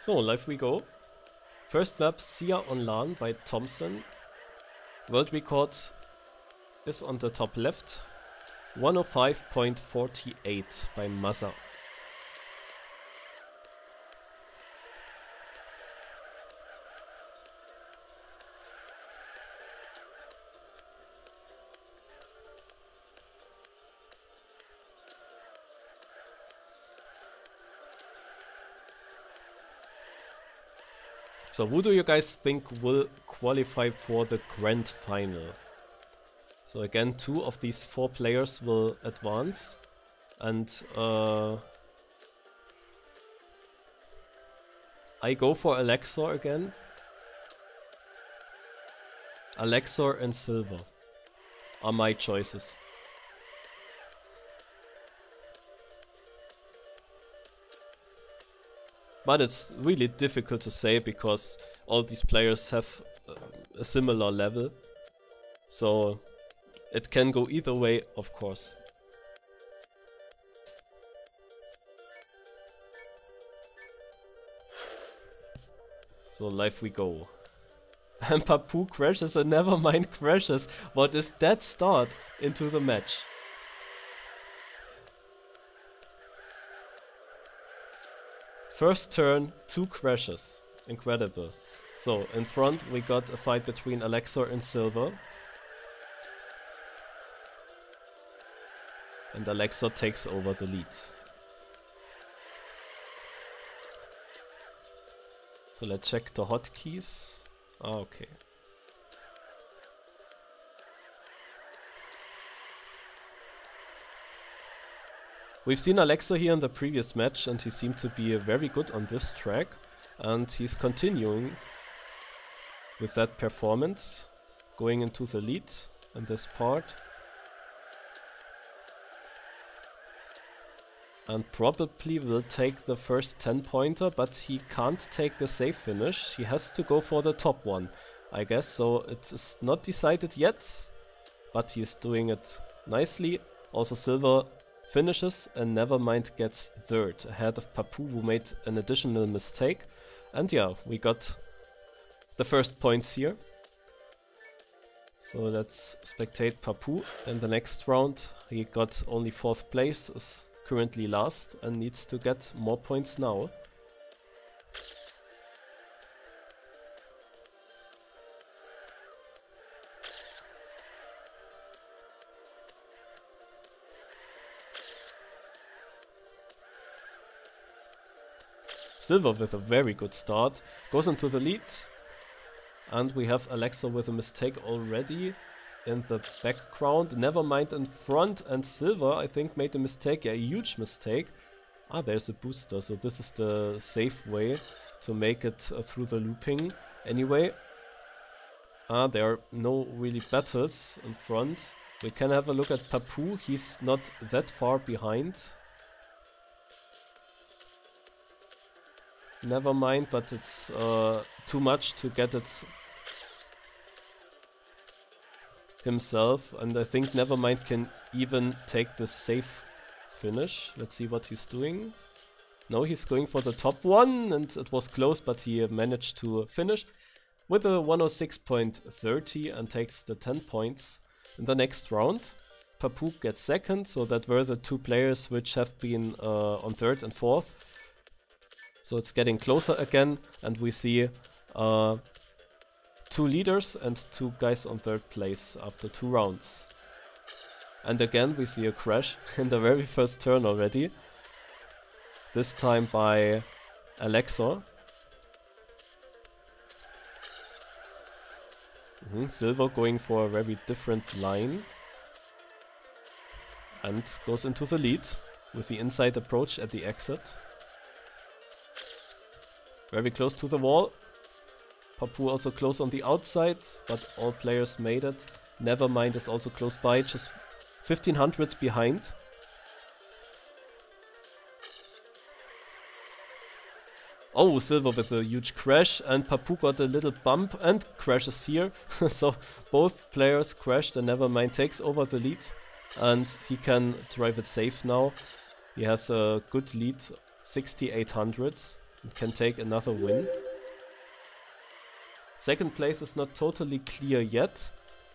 So, live we go. First map, Sia on LAN by Thompson. World record is on the top left. 105.48 by Mazza. So who do you guys think will qualify for the grand final? So again, 2 of these 4 players will advance, and I go for Alexor again. Alexor and Silver are my choices. But it's really difficult to say because all these players have a similar level. So it can go either way, of course. So live we go. And Papu crashes and Nevermind crashes. What is that start into the match? First turn, 2 crashes. Incredible. So, in front we got a fight between Alexor and Silver. And Alexor takes over the lead. So let's check the hotkeys. Okay. We've seen Alexor here in the previous match and he seemed to be very good on this track, and he's continuing with that performance, going into the lead in this part. And probably will take the first 10-pointer, but he can't take the safe finish. He has to go for the top one, I guess, so it is not decided yet, but he's doing it nicely. Also Silver finishes and Nevermind gets 3rd, ahead of Papu, who made an additional mistake. And yeah, we got the first points here. So let's spectate Papu in the next round. He got only 4th place, is currently last and needs to get more points now. Silver with a very good start, goes into the lead, and we have Alexor with a mistake already in the background. Nevermind in front, and Silver, I think, made a mistake, a huge mistake. Ah, there's a booster, so this is the safe way to make it through the looping. Anyway, there are no really battles in front. We can have a look at Papu, he's not that far behind. Nevermind, but it's too much to get it himself, and I think Nevermind can even take the safe finish. Let's see what he's doing. No, he's going for the top one, and it was close, but he managed to finish with a 106.30 and takes the 10 points in the next round. Papu gets 2nd, so that were the 2 players which have been on 3rd and 4th. So it's getting closer again, and we see 2 leaders and 2 guys on 3rd place after 2 rounds. And again we see a crash in the very first turn already. This time by Alexor. Silver going for a very different line. And goes into the lead with the inside approach at the exit. Very close to the wall. Papu also close on the outside, but all players made it. Nevermind is also close by, just 1500s behind. Oh, Silver with a huge crash, and Papu got a little bump and crashes here. So both players crashed and Nevermind takes over the lead, and he can drive it safe now. He has a good lead, 6800s. and can take another win. Second place is not totally clear yet.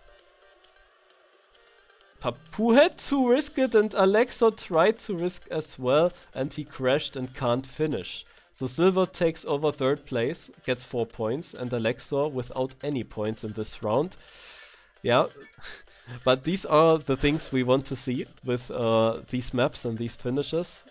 Papou had to risk it and Alexor tried to risk as well and he crashed and can't finish. So Silver takes over third place, gets 4 points, and Alexor without any points in this round. Yeah, but these are the things we want to see with these maps and these finishes.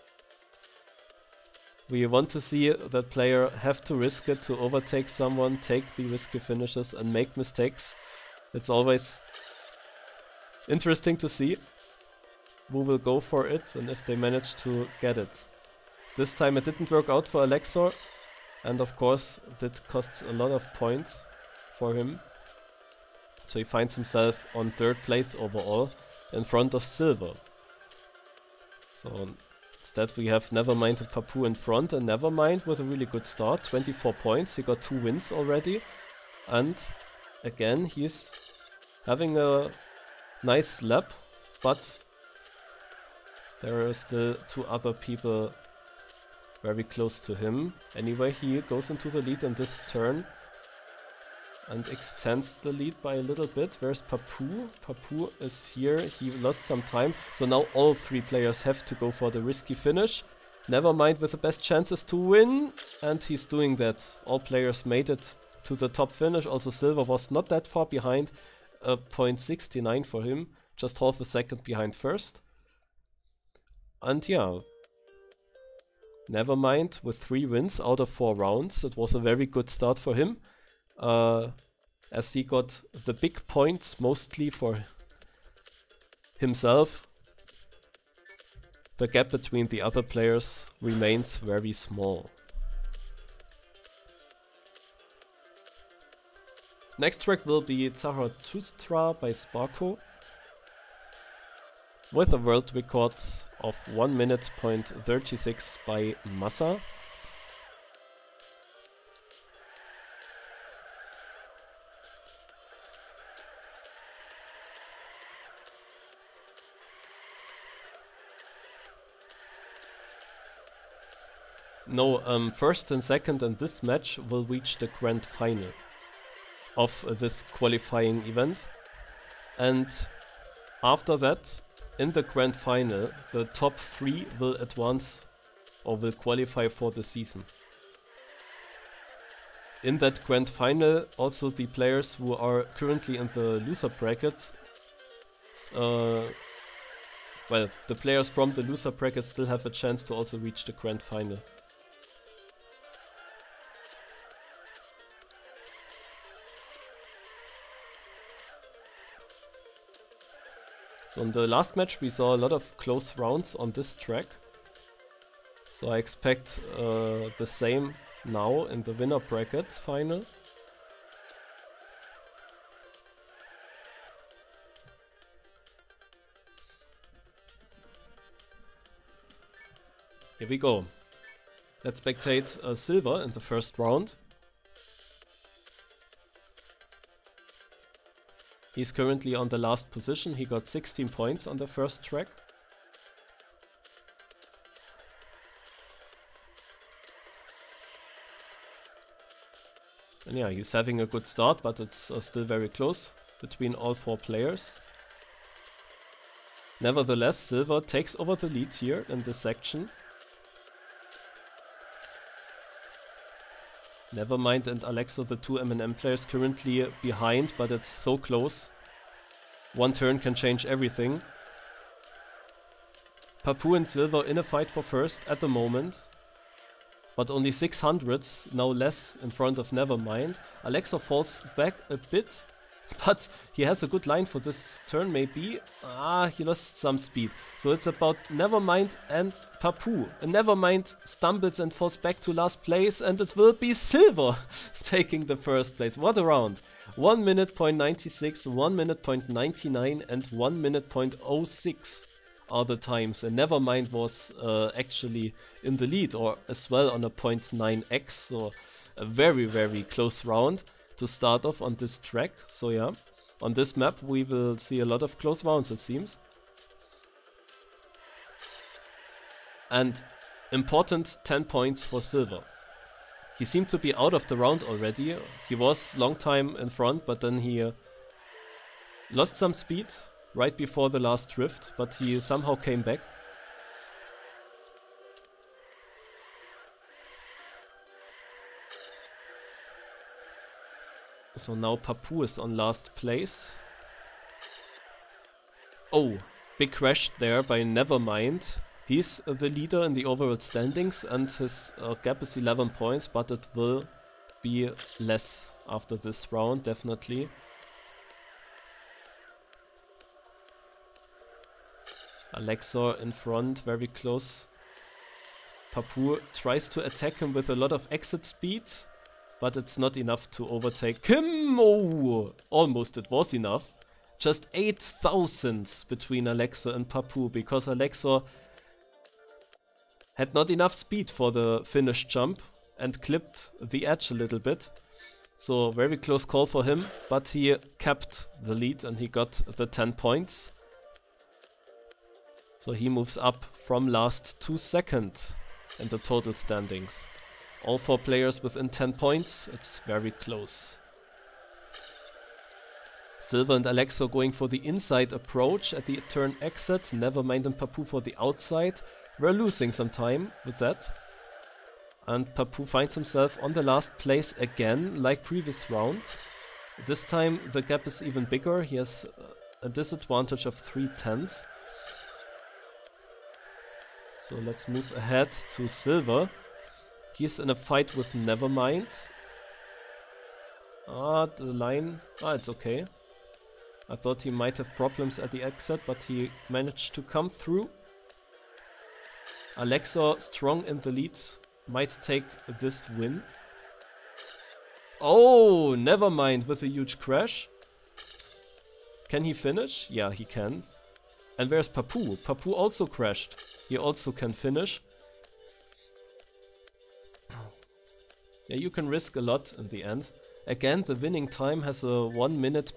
We want to see that player have to risk it to overtake someone, take the risky finishes and make mistakes. It's always interesting to see who will go for it and if they manage to get it. This time it didn't work out for Alexor, and of course that costs a lot of points for him. So he finds himself on third place overall in front of Silver. So instead we have Nevermind and Papou in front, and Nevermind with a really good start, 24 points, he got 2 wins already. And again he's having a nice lap, but there are still 2 other people very close to him. Anyway, he goes into the lead in this turn and extends the lead by a little bit. Where's Papou? Papou is here, he lost some time, so now all 3 players have to go for the risky finish. Nevermind with the best chances to win, and he's doing that. All players made it to the top finish. Also Silver was not that far behind, 0.69 for him, just half a second behind first. And yeah, Nevermind with 3 wins out of 4 rounds. It was a very good start for him, as he got the big points mostly for himself. The gap between the other players remains very small. Next track will be Zarathustra by Sparko, with a world record of 1 minute point 36 by Massa. No, first and second in this match will reach the grand final of this qualifying event, and after that, in the grand final, the top 3 will advance or will qualify for the season. In that grand final, also the players who are currently in the loser bracket, well, the players from the loser bracket still have a chance to also reach the grand final. So in the last match we saw a lot of close rounds on this track. So I expect the same now in the winner bracket final. Here we go. Let's spectate Silver in the first round. He's currently on the last position. He got 16 points on the first track. And yeah, he's having a good start, but it's still very close between all 4 players. Nevertheless, Silver takes over the lead here in this section. Nevermind and Alexor, the 2 MNM players, currently behind, but it's so close. One turn can change everything. Papou and Silver in a fight for first at the moment, but only 600s, now less in front of Nevermind. Alexor falls back a bit, but he has a good line for this turn maybe. He lost some speed. So it's about Nevermind and Papou. And Nevermind stumbles and falls back to last place, and it will be Silver taking the first place. What a round. 1 minute point 96, 1 minute point 99 and 1 minute point 06 are the times. And Nevermind was actually in the lead, or as well on a 0.9x. So a very, very close round to start off on this track. So yeah, on this map we will see a lot of close rounds, it seems. And important 10 points for Silver. He seemed to be out of the round already. He was long time in front, but then he lost some speed right before the last drift, but he somehow came back. So now Papou is on last place. Oh, big crash there by Nevermind. He's the leader in the overall standings and his gap is 11 points, but it will be less after this round, definitely. Alexor in front, very close. Papou tries to attack him with a lot of exit speed, but it's not enough to overtake him. Oh, almost it was enough. Just 8 thousandths between Alexor and Papou, because Alexor had not enough speed for the finish jump and clipped the edge a little bit. So very close call for him, but he kept the lead and he got the 10 points. So he moves up from last to second in the total standings. All 4 players within 10 points, it's very close. Silver and Alexor going for the inside approach at the turn exit. Nevermind and Papou for the outside. We're losing some time with that. And Papou finds himself on the last place again, like previous round. This time the gap is even bigger. He has a disadvantage of 3/10. So let's move ahead to Silver. He's in a fight with Nevermind. Ah, the line. Ah, it's okay. I thought he might have problems at the exit, but he managed to come through. Alexor strong in the lead, might take this win. Oh, Nevermind with a huge crash. Can he finish? Yeah, he can. And where's Papou? Papou also crashed. He also can finish. Yeah, you can risk a lot in the end. Again, the winning time has a 1 minute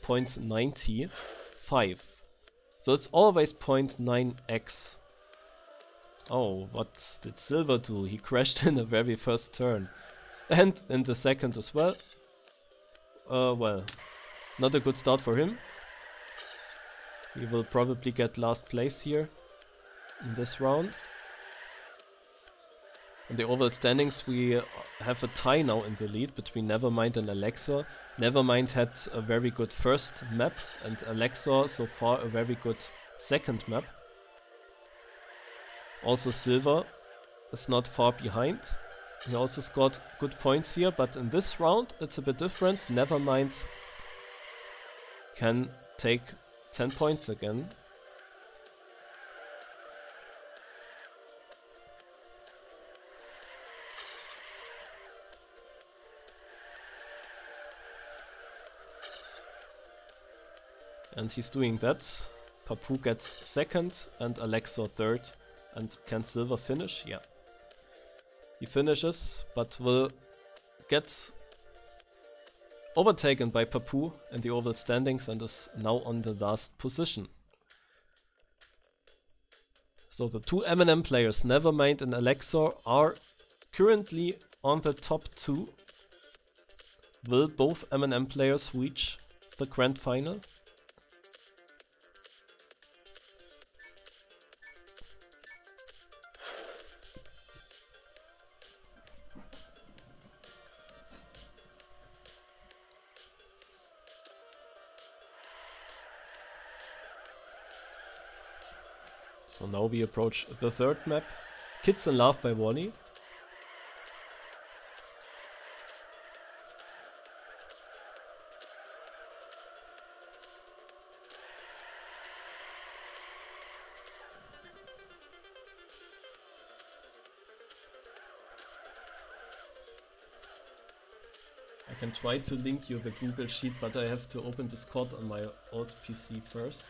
.95. So it's always 0.9x. Oh, what did Silver do? He crashed in the very first turn. And in the second as well. Well, not a good start for him. He will probably get last place here in this round. In the overall standings, we have a tie now in the lead between Nevermind and Alexor. Nevermind had a very good first map, and Alexor so far a very good second map. Also Silver is not far behind. He also scored good points here, but in this round it's a bit different. Nevermind can take 10 points again. And he's doing that. Papou gets second and Alexor third. And can Silver finish? Yeah. He finishes, but will get overtaken by Papou in the overall standings and is now on the last position. So the two MNM players, Nevermind and Alexor, are currently on the top 2. Will both MNM players reach the grand final? So now we approach the third map, Kids in Love by Wally. I can try to link you the Google Sheet, but I have to open Discord on my old PC first.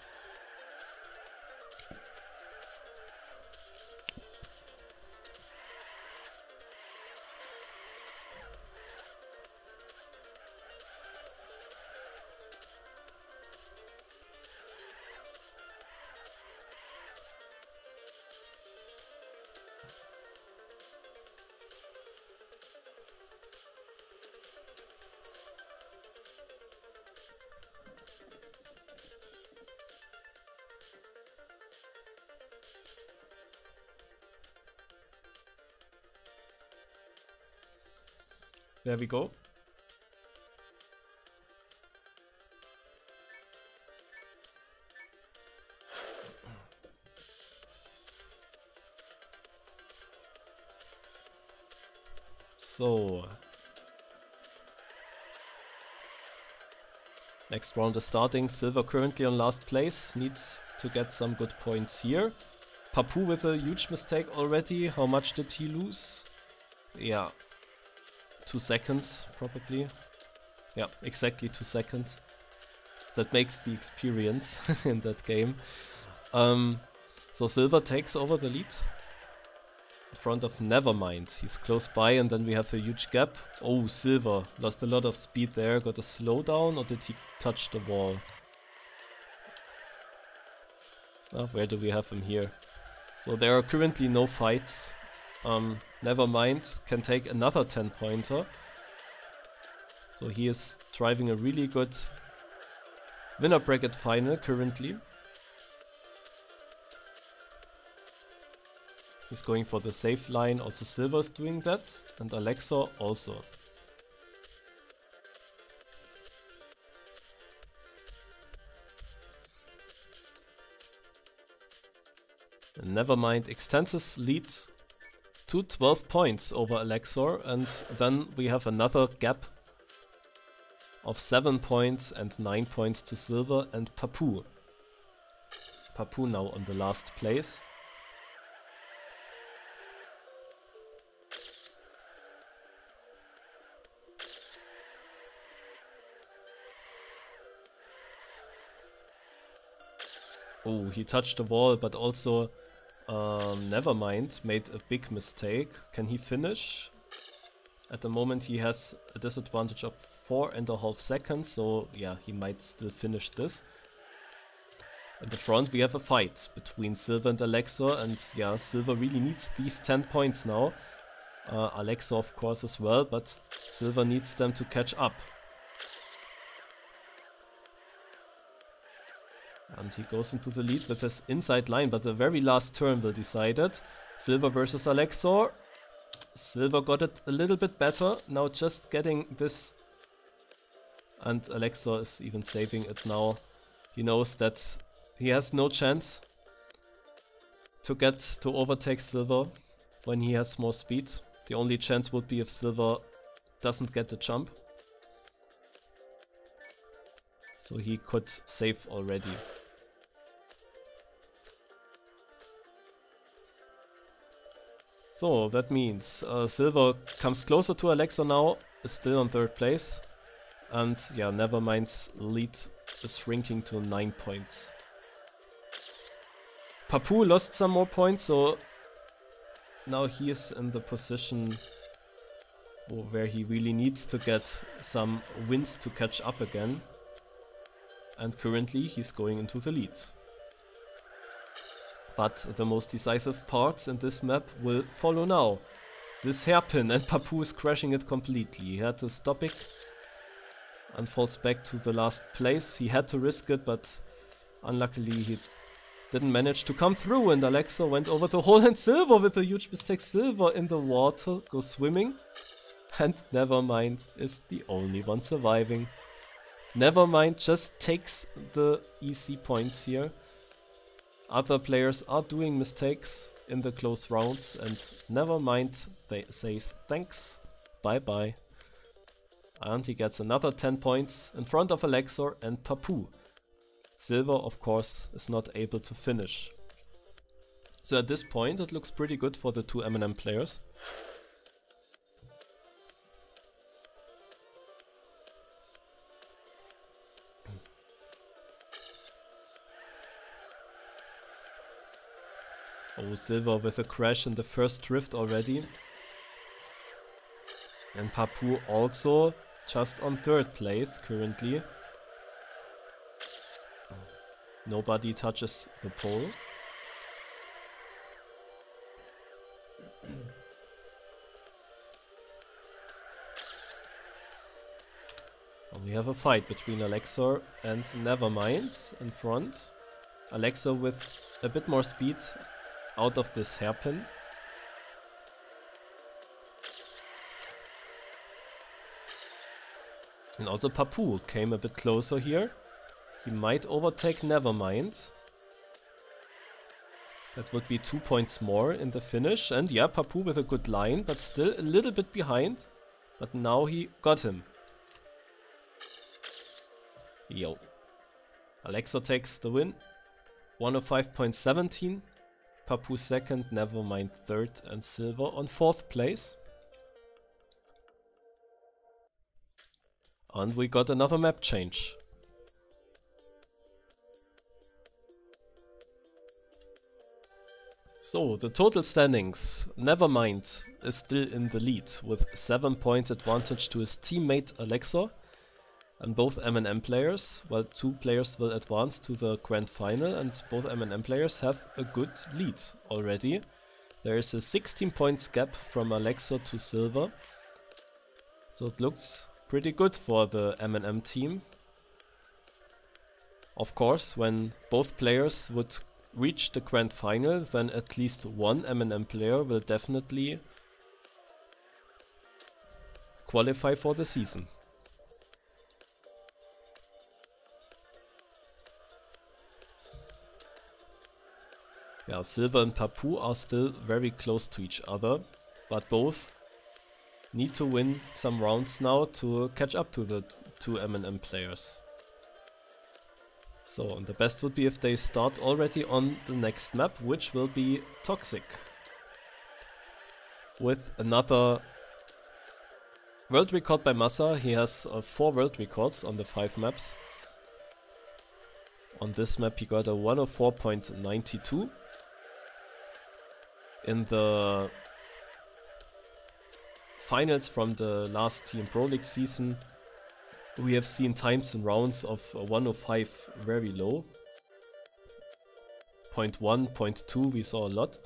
There we go. So, next round is starting. Silver currently on last place, needs to get some good points here. Papou with a huge mistake already. How much did he lose? Yeah, 2 seconds probably. Yeah, exactly 2 seconds. That makes the experience in that game. So Silver takes over the lead. In front of Nevermind. He's close by, and then we have a huge gap. Oh, Silver lost a lot of speed there. Got a slowdown, or did he touch the wall? Oh, where do we have him here? So there are currently no fights. Nevermind can take another 10-pointer. So he is driving a really good winner bracket final currently. He's going for the safe line, also Silver's doing that, and Alexor also. And Nevermind extends his lead to 12 points over Alexor, and then we have another gap of 7 points and 9 points to Silver and Papou. Papou now on the last place. Oh, he touched the wall, but also Nevermind made a big mistake. Can he finish? At the moment he has a disadvantage of 4.5 seconds, so yeah, he might still finish this. At the front we have a fight between Silver and Alexor, and yeah, Silver really needs these 10 points now. Alexor of course as well, but Silver needs them to catch up. And he goes into the lead with his inside line, but the very last turn will decide it. Silver versus Alexor. Silver got it a little bit better, now just getting this. And Alexor is even saving it now. He knows that he has no chance to overtake Silver when he has more speed. The only chance would be if Silver doesn't get the jump. So he could save already. So that means Silver comes closer to Alexor now, is still on 3rd place. And yeah, Nevermind's lead is shrinking to 9 points. Papou lost some more points, so now he is in the position where he really needs to get some wins to catch up again. And currently he's going into the lead. But the most decisive parts in this map will follow now. This hairpin, and Papou is crashing it completely. He had to stop it and falls back to the last place. He had to risk it, but unluckily he didn't manage to come through, and Alexor went over the hole, and Silver with a huge mistake. Silver in the water goes swimming, and Nevermind is the only one surviving. Nevermind just takes the easy points here. Other players are doing mistakes in the close rounds, and Nevermind says thanks, bye bye. And he gets another 10 points in front of Alexor and Papou. Silver, of course, is not able to finish. So at this point it looks pretty good for the two MNM players. Oh, Silver with a crash in the first drift already. And Papou also just on 3rd place currently. Nobody touches the pole. We have a fight between Alexor and Nevermind in front. Alexor with a bit more speed out of this hairpin. And also Papou came a bit closer here. He might overtake Nevermind. That would be 2 points more in the finish. And yeah, Papou with a good line, but still a little bit behind. But now he got him. Yo. Alexa takes the win. 105.17. Papou second, Nevermind third, and Silver on fourth place. And we got another map change. So, the total standings. Nevermind is still in the lead with 7 points advantage to his teammate Alexa. And both M&M players, well, 2 players will advance to the grand final, and both M&M players have a good lead already. There is a 16 points gap from Alexa to Silver. So it looks pretty good for the M&M team. Of course, when both players would reach the grand final, then at least one M&M player will definitely qualify for the season. Yeah, Silver and Papou are still very close to each other, but both need to win some rounds now to catch up to the two M&M players. So, and the best would be if they start already on the next map, which will be Toxic. With another world record by Massa. He has 4 world records on the 5 maps. On this map he got a 104.92. In the finals from the last Team Pro League season, we have seen times and rounds of 105 very low. 0.1, 0.2 we saw a lot.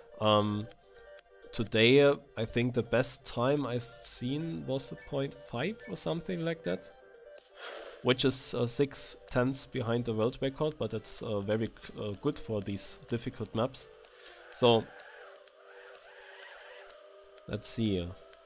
Today I think the best time I've seen was a 0.5 or something like that. Which is 6/10 behind the world record, but it's very good for these difficult maps. So, let's see.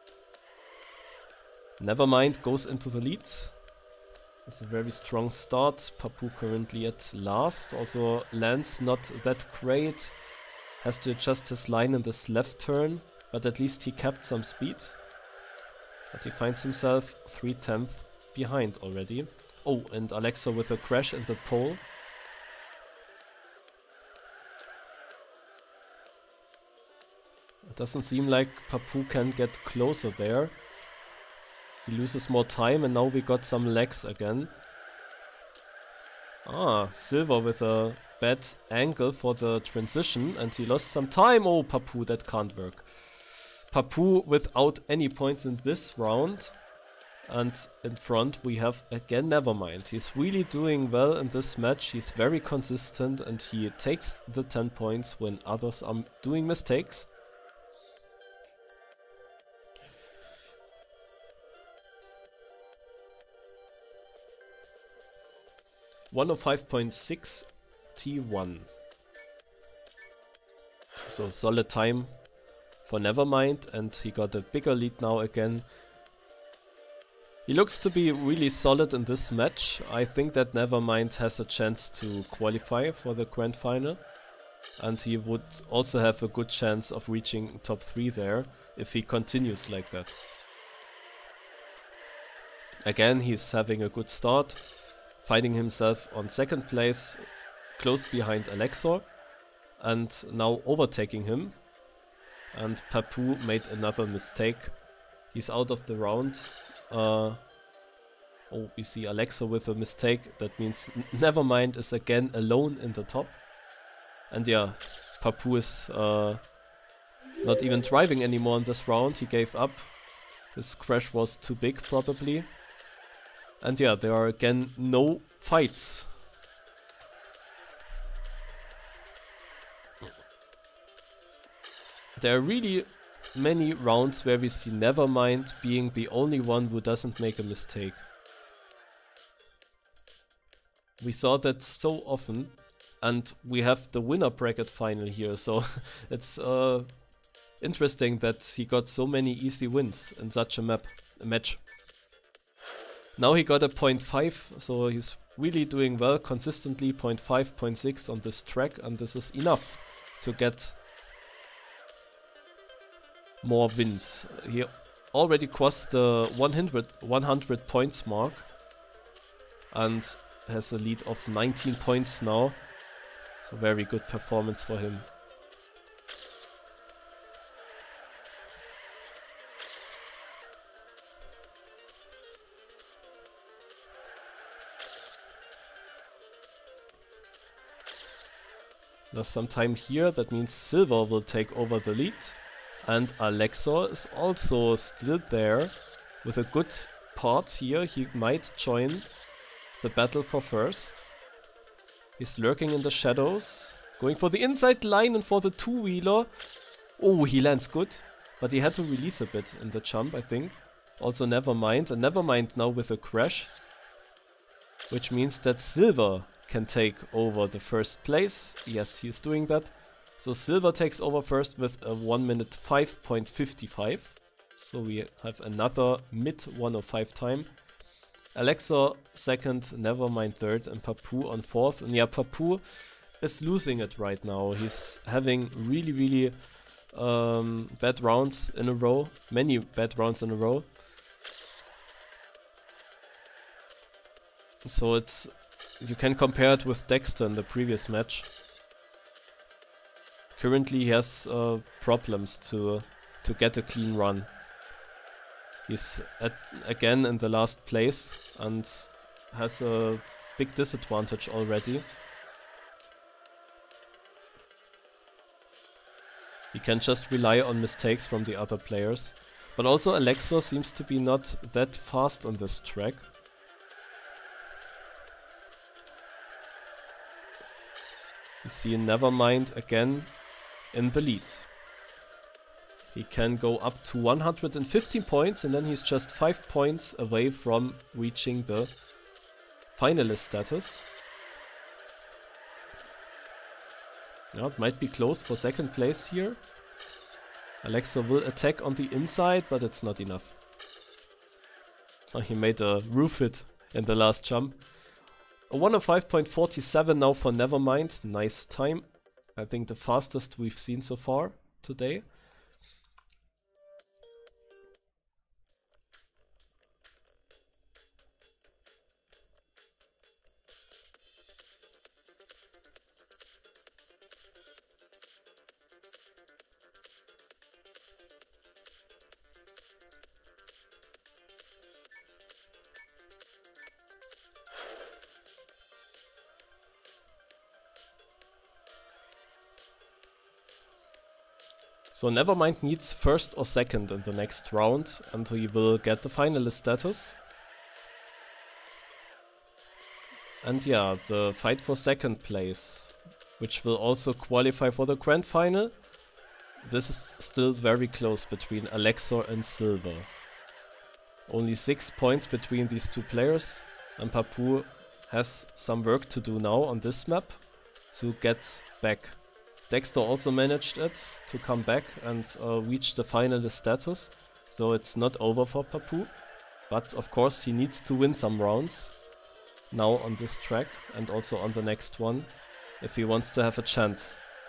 Nevermind goes into the lead. It's a very strong start. Papou currently at last. Also, Lance not that great. Has to adjust his line in this left turn, but at least he kept some speed. But he finds himself 3/10 behind already. Oh, and Alexa with a crash in the pole. It doesn't seem like Papou can get closer there. He loses more time and now we got some lags again. Ah, Silver with a bad angle for the transition and he lost some time. Oh, Papou, that can't work. Papou without any points in this round. And in front we have again Nevermind. He's really doing well in this match. He's very consistent and he takes the 10 points when others are doing mistakes. .105.6 T1. So solid time for Nevermind and he got a bigger lead now again. He looks to be really solid in this match. I think that Nevermind has a chance to qualify for the grand final. And he would also have a good chance of reaching top 3 there if he continues like that. Again, he's having a good start. Finding himself on 2nd place, close behind Alexor. And now overtaking him. And Papou made another mistake. He's out of the round. Oh, we see Alexa with a mistake. That means Nevermind is again alone in the top. And yeah, Papou is not even driving anymore in this round. He gave up. His crash was too big probably. And yeah, there are again no fights. There are really many rounds where we see Nevermind being the only one who doesn't make a mistake. We saw that so often, and we have the winner bracket final here, so it's interesting that he got so many easy wins in such a match. Now he got a 0.5, so he's really doing well consistently, 0.5, 0.6 on this track, and this is enough to get more wins. He already crossed the 100 points mark and has a lead of 19 points now. So very good performance for him. There's some time here, that means Silver will take over the lead. And Alexor is also still there with a good part here. He might join the battle for first. He's lurking in the shadows, going for the inside line and for the two-wheeler. Oh, he lands good, but he had to release a bit in the jump, I think. Also Nevermind, and Nevermind now with a crash, which means that Silver can take over the first place. Yes, he's doing that. So Silver takes over first with a 1 minute 5.55. So we have another mid 105 time. Alexor second, Nevermind third, and Papou on fourth. And yeah, Papou is losing it right now. He's having really bad rounds in a row. Many bad rounds in a row. So it's, you can compare it with Dexter in the previous match. Currently he has problems to get a clean run. He's again in the last place and has a big disadvantage already. He can just rely on mistakes from the other players. But also Alexor seems to be not that fast on this track. You see Nevermind again in the lead. He can go up to 115 points and then he's just 5 points away from reaching the finalist status. Yeah, it might be close for second place here. Alexor will attack on the inside, but it's not enough. Oh, he made a roof hit in the last jump. A 105.47 now for Nevermind. Nice time. I think the fastest we've seen so far today. So Nevermind needs first or second in the next round and he will get the finalist status. And yeah, the fight for second place, which will also qualify for the grand final. This is still very close between Alexor and Silver. Only 6 points between these two players, and Papou has some work to do now on this map to get back. Dexter also managed it to come back and reach the finalist status, so it's not over for Papou. But of course he needs to win some rounds now on this track and also on the next one if he wants to have a chance.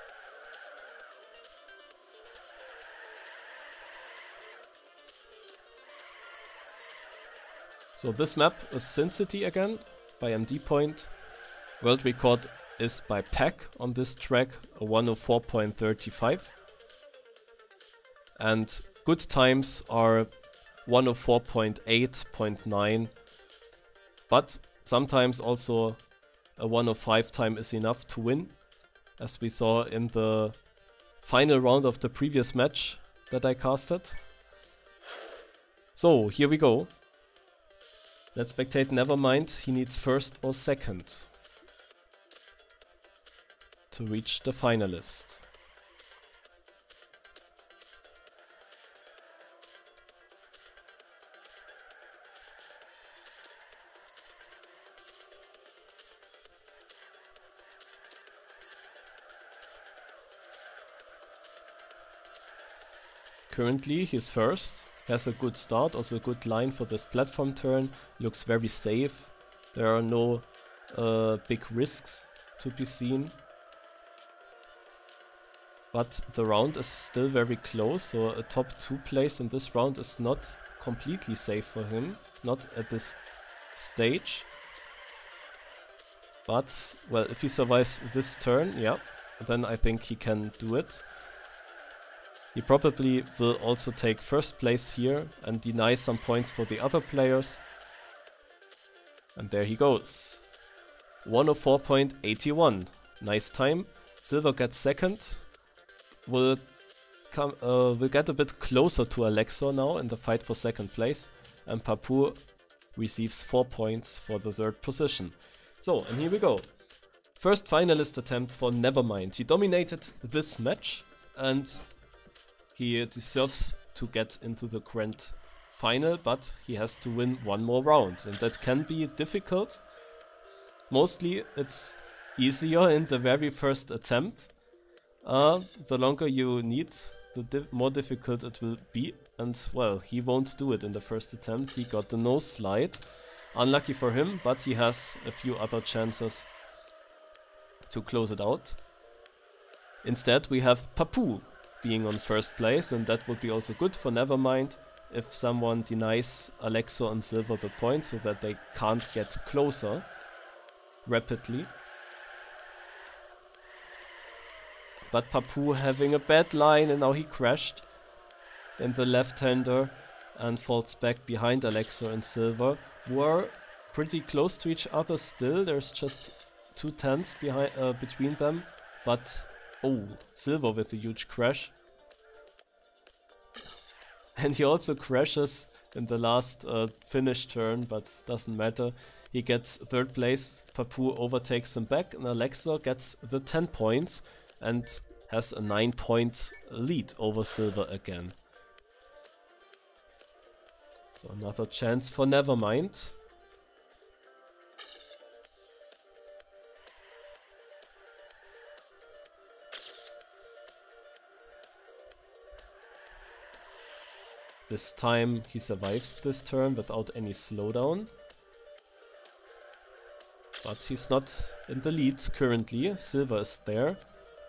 So this map is Sin City again by MD Point. World record is by Pack on this track, a 104.35. And good times are 104.8, 0.9. But sometimes also a 105 time is enough to win, as we saw in the final round of the previous match that I casted. So here we go. Let's spectate Nevermind. He needs first or second to reach the finalist. Currently he's first. has a good start, also a good line for this platform turn. Looks very safe. There are no big risks to be seen. But the round is still very close, so a top 2 place in this round is not completely safe for him. Not at this stage. But, well, if he survives this turn, yeah, then I think he can do it. He probably will also take first place here and deny some points for the other players. And there he goes. 104.81. Nice time. Silver gets second. Will get a bit closer to Alexor now in the fight for second place. And Papou receives 4 points for the third position. So, and here we go. First finalist attempt for Nevermind. He dominated this match and he deserves to get into the grand final, but he has to win one more round, and that can be difficult. Mostly it's easier in the very first attempt. The longer you need, the more difficult it will be, and well, he won't do it in the first attempt. He got the nose slide. Unlucky for him, but he has a few other chances to close it out. Instead we have Papou being on first place, and that would be also good for Nevermind if someone denies Alexor and Silver the point so that they can't get closer rapidly. But Papou having a bad line, and now he crashed in the left-hander and falls back behind Alexor and Silver, who are pretty close to each other still. There's just 2 tenths between them, but oh, Silver with a huge crash. And he also crashes in the last finish turn, but doesn't matter. He gets third place, Papou overtakes him back, and Alexor gets the 10 points and has a 9-point lead over Silver again. So another chance for Nevermind. This time he survives this turn without any slowdown. But he's not in the lead currently. Silver is there.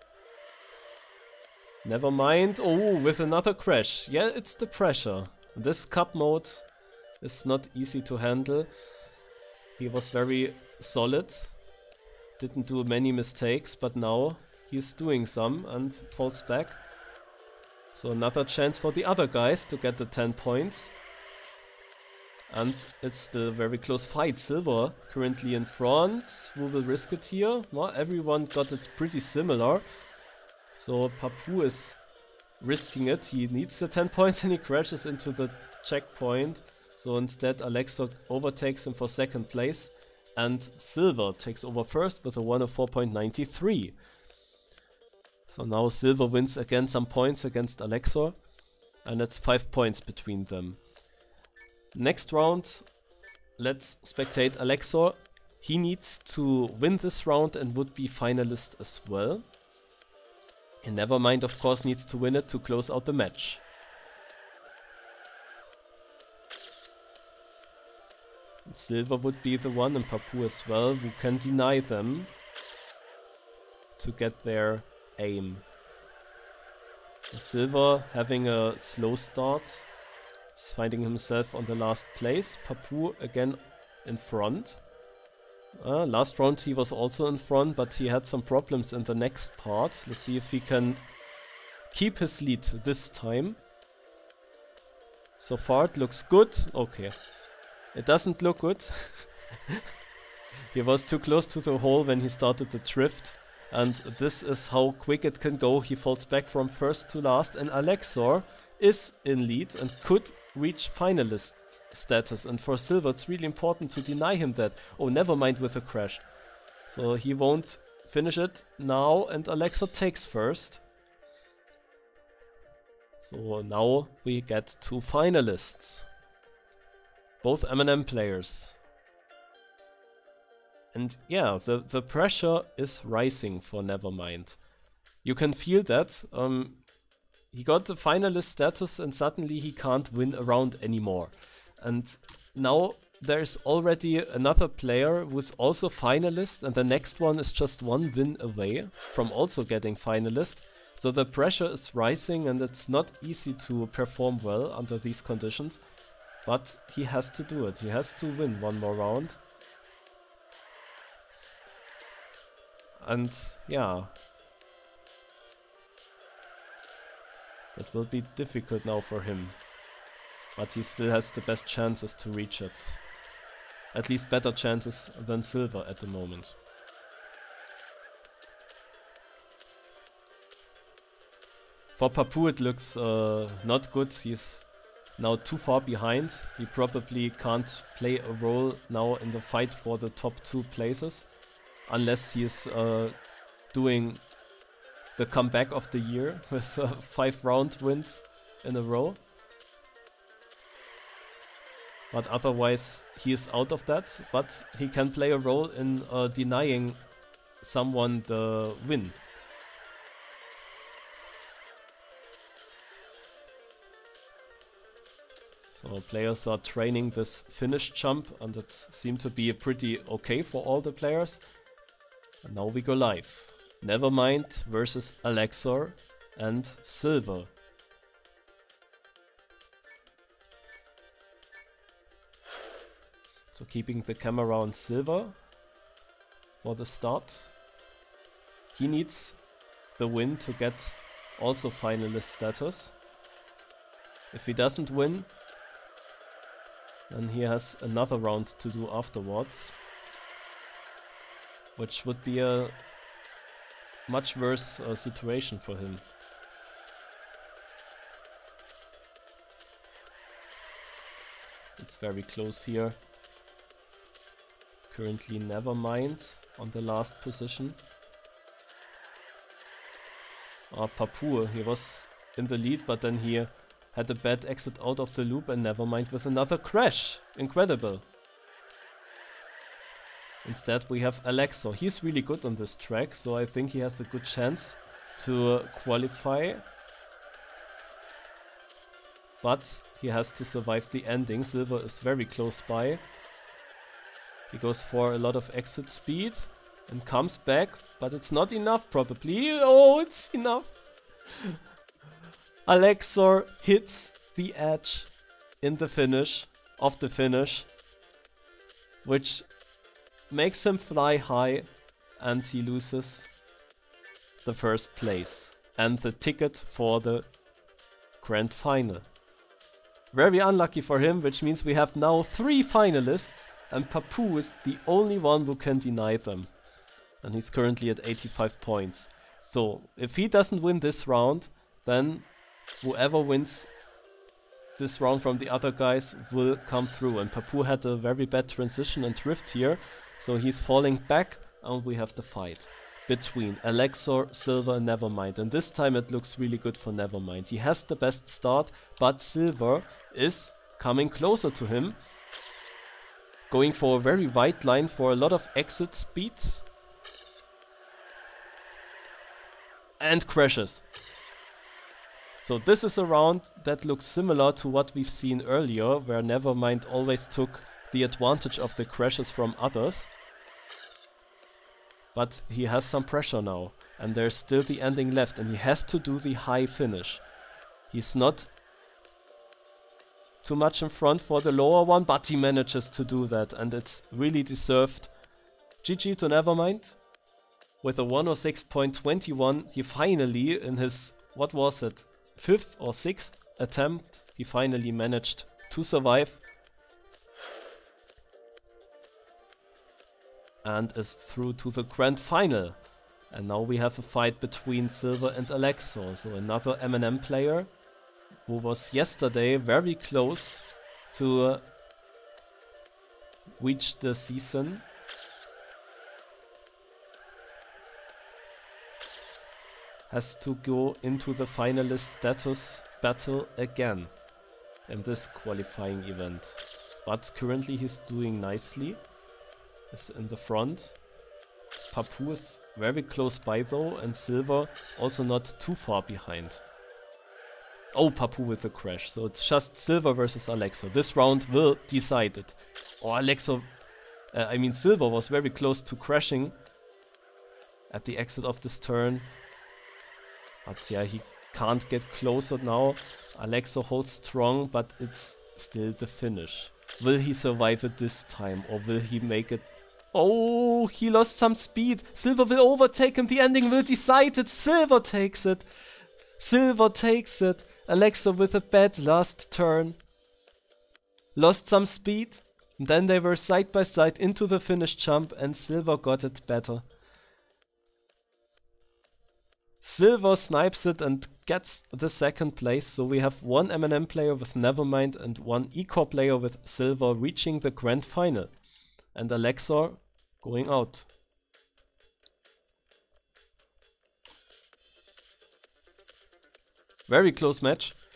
Nevermind. Oh, with another crash. Yeah, it's the pressure. This cup mode is not easy to handle. He was very solid. Didn't do many mistakes, but now he's doing some and falls back. So another chance for the other guys to get the 10 points. And it's still a very close fight. Silver currently in front. Who will risk it here? Well, everyone got it pretty similar. So Papou is risking it. He needs the 10 points and he crashes into the checkpoint. So instead Alexor overtakes him for second place. And Silver takes over first with a 104.93. So now Silver wins again some points against Alexor. And it's 5 points between them. Next round, let's spectate Alexor. He needs to win this round and would be finalist as well. And Nevermind, of course, needs to win it to close out the match. And Silver would be the one, and Papou as well, who can deny them to get their aim. And Silver having a slow start. He's finding himself on the last place. Papou again in front. Last round he was also in front, but he had some problems in the next part. Let's see if he can keep his lead this time. So far it looks good. Okay. It doesn't look good. He was too close to the hole when he started the drift. And this is how quick it can go. He falls back from first to last, and Alexor is in lead and could reach finalist status. And for Silver it's really important to deny him that. Oh, Nevermind with a crash. So he won't finish it now, and Alexor takes first. So now we get 2 finalists. Both MNM players. And yeah, the pressure is rising for Nevermind. You can feel that. he got the finalist status and suddenly he can't win a round anymore. And now there's already another player who's also finalist, and the next one is just one win away from also getting finalist. So the pressure is rising and it's not easy to perform well under these conditions. But he has to do it. He has to win one more round. And yeah, that will be difficult now for him. But he still has the best chances to reach it. At least better chances than Silver at the moment. For Papou it looks not good. He's now too far behind. He probably can't play a role now in the fight for the top 2 places. Unless he's doing the comeback of the year with 5 round wins in a row. But otherwise he is out of that, but he can play a role in denying someone the win. So players are training this finish jump and it seemed to be pretty okay for all the players. And now we go live. Nevermind versus Alexor and Silver. So keeping the camera on Silver for the start. He needs the win to get also finalist status. If he doesn't win, then he has another round to do afterwards. Which would be a much worse situation for him. It's very close here. Currently Nevermind on the last position. Papou, he was in the lead, but then he had a bad exit out of the loop and Nevermind with another crash. Incredible. Instead we have Alexor. He's really good on this track, so I think he has a good chance to qualify. But he has to survive the ending. Silver is very close by. He goes for a lot of exit speed and comes back, but it's not enough probably. Oh, it's enough. Alexor hits the edge in the finish, of the finish, which makes him fly high and he loses the first place and the ticket for the grand final. Very unlucky for him, which means we have now 3 finalists and Papou is the only one who can deny them. And he's currently at 85 points. So if he doesn't win this round, then whoever wins this round from the other guys will come through. And Papou had a very bad transition and drift here. So he's falling back and we have the fight between Alexor, Silver and Nevermind. And this time it looks really good for Nevermind. He has the best start, but Silver is coming closer to him. Going for a very wide line for a lot of exit speed. And crashes. So this is a round that looks similar to what we've seen earlier, where Nevermind always took the advantage of the crashes from others. But he has some pressure now, and there's still the ending left, and he has to do the high finish. He's not too much in front for the lower one, but he manages to do that, and it's really deserved. GG to Nevermind. With a 106.21, he finally, in his, what was it, 5th or 6th attempt, he finally managed to survive. And is through to the grand final. And now we have a fight between Silver and Alexor, so another MNM player who was yesterday very close to reach the season. Has to go into the finalist status battle again in this qualifying event. But currently he's doing nicely. Is in the front. Papou is very close by though, and Silver also not too far behind. Oh, Papu with the crash. So it's just Silver versus Alexo. This round will decide it. Oh, Alexo... I mean, Silver was very close to crashing at the exit of this turn. But yeah, he can't get closer now. Alexo holds strong, but it's still the finish. Will he survive it this time, or will he make it... Oh, he lost some speed. Silver will overtake him. The ending will decide it. Silver takes it. Silver takes it. Alexo with a bad last turn. Lost some speed. And then they were side by side into the finish jump, and Silver got it better. Silver snipes it and gets the second place. So we have one MNM player with Nevermind and one eCore player with Silver reaching the grand final. And Alexor going out. Very close match.